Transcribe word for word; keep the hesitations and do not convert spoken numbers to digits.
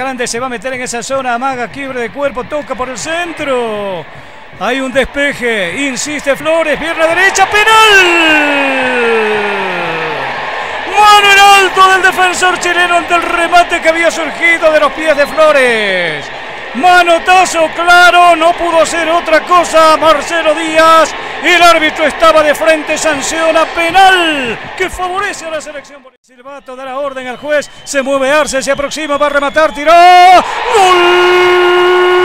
Grande se va a meter en esa zona, amaga, quiebre de cuerpo, toca por el centro. Hay un despeje, insiste Flores, pierna derecha, penal. Mano en alto del defensor chileno ante el remate que había surgido de los pies de Flores. Manotazo claro, no pudo ser otra cosa Marcelo Díaz. El árbitro estaba de frente, sanciona penal que favorece a la selección. Silvato da la orden al juez, se mueve Arce, se aproxima, va a rematar, tiró. ¡Gol!